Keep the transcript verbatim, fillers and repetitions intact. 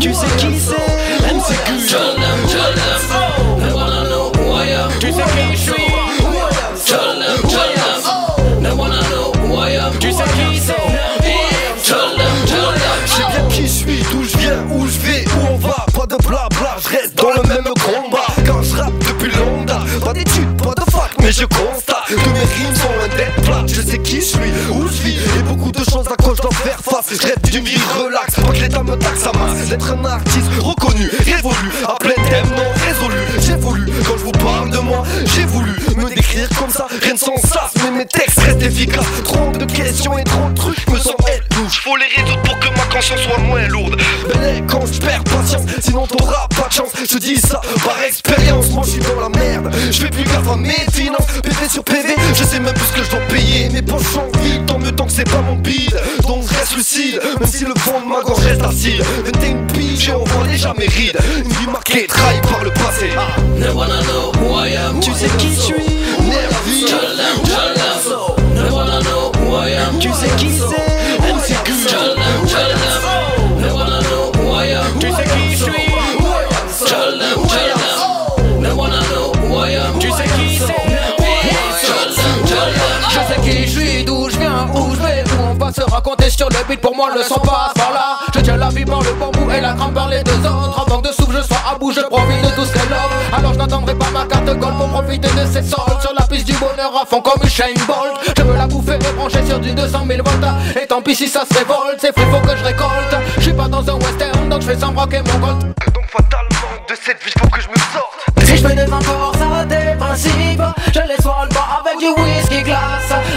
Tu sais qui c'est? M C Q. Tell them, tell them, they wanna know who I am. Tu sais qui je suis? Tell them, tell them, they wanna know who I am. Tu sais qui c'est? Tell them, tell them. Je sais bien qui je suis, d'où je viens, où je vais, où on va. Pas de blabla, je reste dans le même combat. Quand je rappe depuis longtemps, pas d'études, pas de fac, mais je constate que mes rimes sont loin d'être plates. Je sais qui je suis, où je vis, et beaucoup de choses à quoi je dois faire face. Je rêve d'une vie relax, pas que l'état me taxe à masse. D'être un artiste reconnu, révolu, à plein thème non résolu. J'ai voulu, quand je vous parle de moi, j'ai voulu me décrire comme ça, rien de sans sas, mais mes textes restent efficaces. Trop de questions et trop de trucs me semblent être louches. Faut les résoudre pour que ma conscience soit moins lourde. Mais quand je perds patience, sinon t'auras pas de chance. Je dis ça par expérience, moi je suis dans la merde. Je fais plus gaffe à mes finances, P V sur P V, je sais même plus ce que je dois payer. Mes poches sont vides, tant mieux tant que c'est pas mon bide. Donc je reste lucide, même si le fond de ma gorge reste acide. vingt et une piges et on voit déjà mes rides. Une vie marquée, trahie par le passé. They wanna know who I am. Tu sais qui je suis? Nerveux. Tell them, tell them, they wanna know who I am. Tu sais qui c'est? M C Q. Tell them, tell them, they wanna know who I am. Tu sais qui je suis? Tell them, tell them, they wanna know who I am. Tu sais qui c'est? Tell them, tell them. Je sais qui je suis, d'où je viens, où je vais, où on va se raconter sur le beat. Pour moi le son passe par là. Je tiens la vie par le bambou et la crampe par les deux autres. En manque de souffle je sois à bout, je profite de tout ce qu'elle offre. Alors je n'attendrai pas ma carte gold pour profiter de ses soldes. Sur la piste du bonheur à fond comme Usain Bolt. Je veux la bouffer et brancher sur du deux cent mille volts. Et tant pis si ça se révolte, c'est fou, faut que je récolte. Je suis pas dans un western donc je fais sans braquer mon gold. Donc fatalement de cette vie faut que je me sorte. Si je fais des encore ça des principes, je les soigne pas avec du whisky glace.